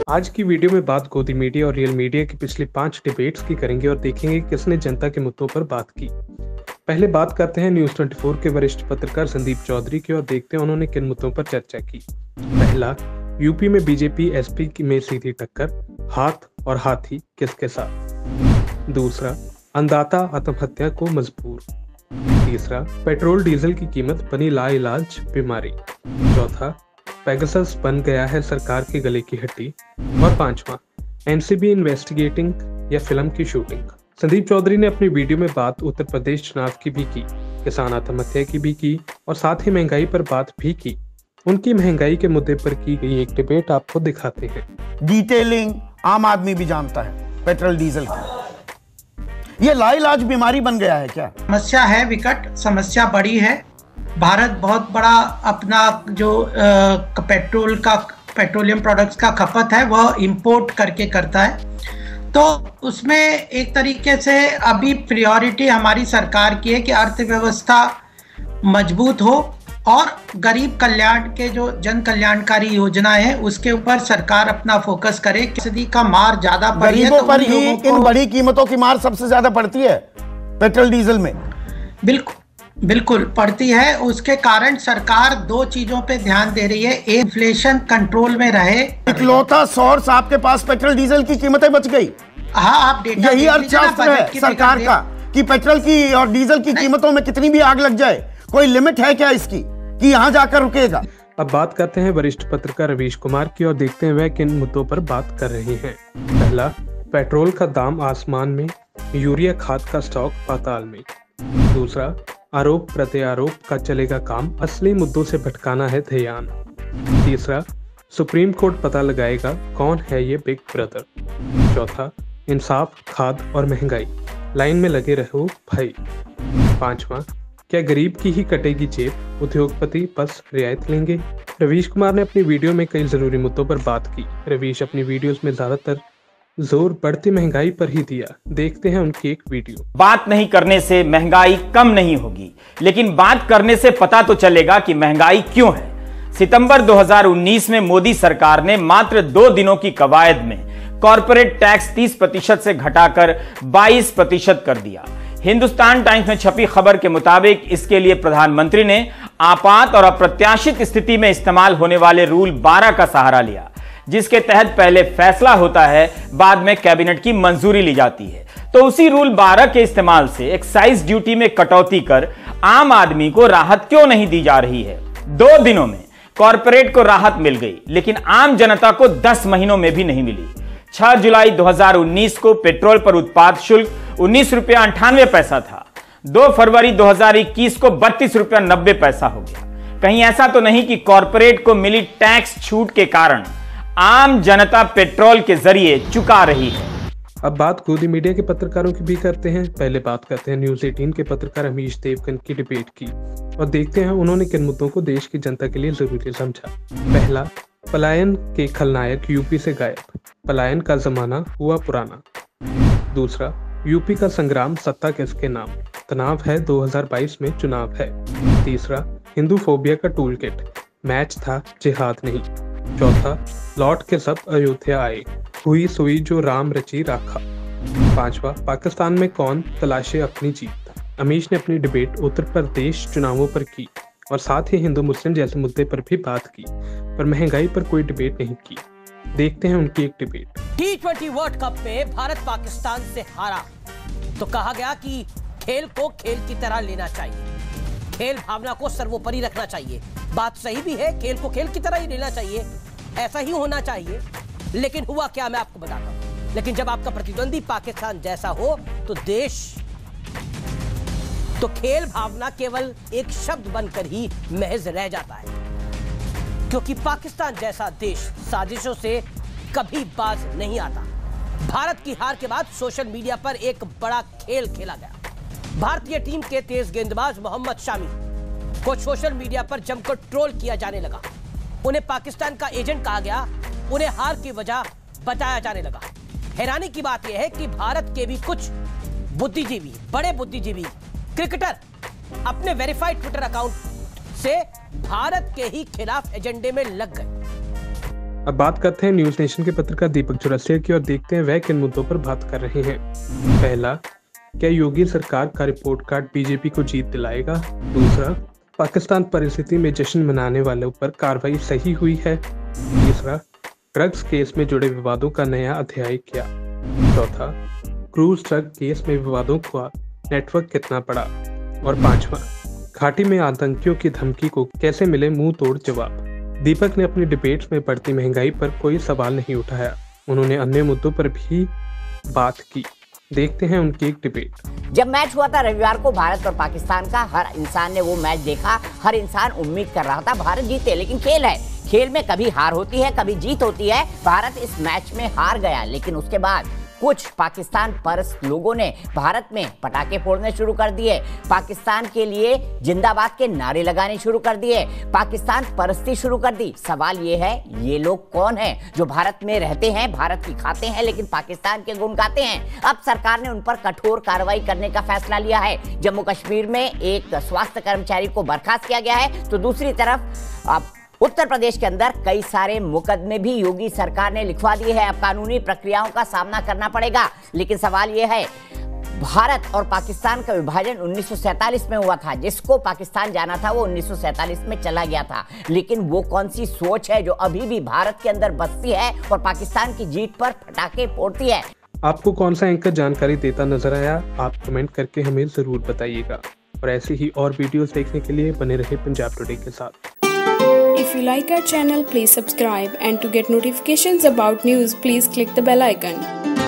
आज की वीडियो में बात गोदी मीडिया और रियल मीडिया की पिछली 5 डिबेट्स की करेंगे और देखेंगे किसने जनता के मुद्दों पर बात की। पहले बात करते हैं न्यूज 24 के वरिष्ठ पत्रकार संदीप चौधरी की और देखते हैं उन्होंने किन मुद्दों पर चर्चा की। पहला, यूपी में बीजेपी एसपी में सीधी टक्कर, हाथ और हाथी किसके साथ। दूसरा, अन्नदाता आत्महत्या को मजबूर। तीसरा, पेट्रोल डीजल की कीमत बनी लाइलाज बीमारी। चौथा, पेगासस बन गया है सरकार के गले की हड्डी। और पांचवा, एनसीबी इन्वेस्टिगेटिंग या फिल्म की शूटिंग। संदीप चौधरी ने अपनी वीडियो में बात उत्तर प्रदेश चुनाव की भी की, किसान आत्महत्या की भी की और साथ ही महंगाई पर बात भी की। उनकी महंगाई के मुद्दे पर की गई एक डिबेट आपको दिखाते हैं। डिटेलिंग आम आदमी भी जानता है पेट्रोल डीजल की। ये लाइलाज बीमारी बन गया है क्या? समस्या है, विकट समस्या बड़ी है। भारत बहुत बड़ा अपना जो पेट्रोलियम प्रोडक्ट्स का खपत है वह इंपोर्ट करके करता है, तो उसमें एक तरीके से अभी प्रायोरिटी हमारी सरकार की है कि अर्थव्यवस्था मजबूत हो और गरीब कल्याण के जो जन कल्याणकारी योजनाएं हैं उसके ऊपर सरकार अपना फोकस करे। सब्सिडी का मार ज्यादा पड़ी है, गरीबों पर ही इन बड़ी कीमतों की मार सबसे ज्यादा पड़ती है पेट्रोल डीजल में। बिल्कुल पड़ती है। उसके कारण सरकार दो चीजों पे ध्यान दे रही है, इन्फ्लेशन कंट्रोल में रहे। इकलौता सोर्स आपके पास पेट्रोल डीजल की कीमतें बच गई। हाँ, आप डेटा यही अर्थशास्त्र है सरकार का कि पेट्रोल की और डीजल की कीमतों में कितनी भी आग लग जाए, कोई लिमिट है क्या इसकी कि यहाँ जाकर रुकेगा। अब बात करते हैं वरिष्ठ पत्रकार रवीश कुमार की और देखते हैं वह किन मुद्दों पर बात कर रहे हैं। पहला, पेट्रोल का दाम आसमान में, यूरिया खाद का स्टॉक पाताल में। दूसरा, आरोप प्रत्यारोप का चलेगा काम, असली मुद्दों से भटकाना है ध्यान। तीसरा, सुप्रीम कोर्ट पता लगाएगा कौन है ये बिग ब्रदर। चौथा, इंसाफ, खाद और महंगाई, लाइन में लगे रहो भाई। पांचवा, क्या गरीब की ही कटेगी जेब, उद्योगपति बस रियायत लेंगे। रवीश कुमार ने अपनी वीडियो में कई जरूरी मुद्दों पर बात की। रवीश अपनी वीडियोस में ज्यादातर जोर बढ़ती महंगाई पर ही दिया। देखते हैं उनकी एक वीडियो। बात नहीं करने से महंगाई कम नहीं होगी, लेकिन बात करने से पता तो चलेगा कि महंगाई क्यों है। सितंबर 2019 में मोदी सरकार ने मात्र 2 दिनों की कवायद में कॉर्पोरेट टैक्स 30% से घटाकर 22% कर दिया। हिंदुस्तान टाइम्स में छपी खबर के मुताबिक इसके लिए प्रधानमंत्री ने आपात और अप्रत्याशित स्थिति में इस्तेमाल होने वाले रूल 12 का सहारा लिया, जिसके तहत पहले फैसला होता है, बाद में कैबिनेट की मंजूरी ली जाती है। तो उसी रूल 12 के इस्तेमाल से एक्साइज ड्यूटी में कटौती कर आम आदमी को राहत क्यों नहीं दी जा रही है। 2 दिनों में कॉर्पोरेट को राहत मिल गई, लेकिन आम जनता को 10 महीनों में भी नहीं मिली। 6 जुलाई 2019 को पेट्रोल पर उत्पाद शुल्क 19 रुपया 98 पैसा था। 2 फरवरी 2021 को 32 रुपया 90 पैसा हो गया। कहीं ऐसा तो नहीं कि कॉर्पोरेट को मिली टैक्स छूट के कारण आम जनता पेट्रोल के जरिए चुका रही है। अब बात गोदी मीडिया के पत्रकारों की भी करते हैं। पहले बात करते हैं न्यूज 18 के पत्रकार अमीश देवगन की डिबेट की और देखते हैं उन्होंने किन मुद्दों को देश की जनता के लिए जरूरी समझा। पहला, पलायन के खलनायक यूपी से गायब, पलायन का जमाना हुआ पुराना। दूसरा, यूपी का संग्राम सत्ता किसके नाम, तनाव है 2022 में चुनाव है। तीसरा, हिंदू फोबिया का टूल किट, मैच था जिहाद नहीं। चौथा, लौट के सब अयोध्या आए, हुई सुई जो राम रची राखा। पांचवा, पाकिस्तान में कौन तलाशे अपनी जीत। अमीश ने अपनी डिबेट उत्तर प्रदेश चुनावों पर की और साथ ही हिंदू मुस्लिम जैसे मुद्दे पर भी बात की, पर महंगाई पर कोई डिबेट नहीं की। देखते हैं उनकी एक डिबेट। T20 वर्ल्ड कप में भारत पाकिस्तान से हारा तो कहा गया कि खेल को खेल की तरह लेना चाहिए, खेल भावना को सर्वोपरि रखना चाहिए। बात सही भी है, खेल को खेल की तरह ही लेना चाहिए, ऐसा ही होना चाहिए। लेकिन हुआ क्या, मैं आपको बताता हूं। लेकिन जब आपका प्रतिद्वंदी पाकिस्तान जैसा हो तो तो खेल भावना केवल एक शब्द बनकर ही महज रह जाता है, क्योंकि पाकिस्तान जैसा देश साजिशों से कभी बाज नहीं आता। भारत की हार के बाद सोशल मीडिया पर एक बड़ा खेल खेला गया। भारतीय टीम के तेज गेंदबाज मोहम्मद शामी को सोशल मीडिया पर जमकर ट्रोल किया जाने लगा। उन्हें पाकिस्तान का एजेंट कहा गया, उन्हें हार की वजह बताया जाने लगा। हैरानी की बात यह है कि भारत के भी कुछ बुद्धिजीवी, बड़े बुद्धिजीवी क्रिकेटर अपने वेरीफाइड ट्विटर अकाउंट से भारत के ही खिलाफ एजेंडे में लग गए। अब बात करते हैं न्यूज नेशन के पत्रकार दीपक चौरसिया की और देखते हैं वह किन मुद्दों पर बात कर रहे हैं। पहला, क्या योगी सरकार का रिपोर्ट कार्ड बीजेपी को जीत दिलाएगा? दूसरा, पाकिस्तान परिस्थिति में जश्न मनाने वालों पर कार्रवाई सही हुई है? तीसरा, ड्रग्स केस में जुड़े विवादों का नया अध्याय क्या? चौथा, क्रूज ड्रग केस में विवादों का नेटवर्क कितना बड़ा? और पांचवा, घाटी में आतंकियों की धमकी को कैसे मिले मुंह तोड़ जवाब? दीपक ने अपनी डिबेट्स में बढ़ती महंगाई पर कोई सवाल नहीं उठाया। उन्होंने अन्य मुद्दों पर भी बात की। देखते हैं उनकी एक डिबेट। जब मैच हुआ था रविवार को भारत और पाकिस्तान का, हर इंसान ने वो मैच देखा। हर इंसान उम्मीद कर रहा था भारत जीते, लेकिन खेल है, खेल में कभी हार होती है कभी जीत होती है। भारत इस मैच में हार गया, लेकिन उसके बाद कुछ पाकिस्तान परस्त लोगों ने भारत में पटाखे फोड़ने शुरू कर दिए, पाकिस्तान के लिए जिंदाबाद के नारे लगाने शुरू कर दिए, पाकिस्तान परस्ती शुरू कर दी। सवाल ये है, ये लोग कौन हैं जो भारत में रहते हैं, भारत की खाते हैं, लेकिन पाकिस्तान के गुण गाते हैं? अब सरकार ने उन पर कठोर कार्रवाई करने का फैसला लिया है। जम्मू कश्मीर में एक स्वास्थ्य कर्मचारी को बर्खास्त किया गया है, तो दूसरी तरफ अब उत्तर प्रदेश के अंदर कई सारे मुकदमे भी योगी सरकार ने लिखवा दिए हैं। अब कानूनी प्रक्रियाओं का सामना करना पड़ेगा। लेकिन सवाल यह है, भारत और पाकिस्तान का विभाजन 1947 में हुआ था। जिसको पाकिस्तान जाना था वो 1947 में चला गया था। लेकिन वो कौन सी सोच है जो अभी भी भारत के अंदर बसती है और पाकिस्तान की जीत पर पटाखे फोड़ती है? आपको कौन सा एंकर जानकारी देता नजर आया? आप कमेंट करके हमें जरूर बताइएगा। और ऐसी ही और वीडियोस देखने के लिए बने रहे पंजाब टुडे के साथ। If you like our channel, please subscribe, and to get notifications about news, please click the bell icon.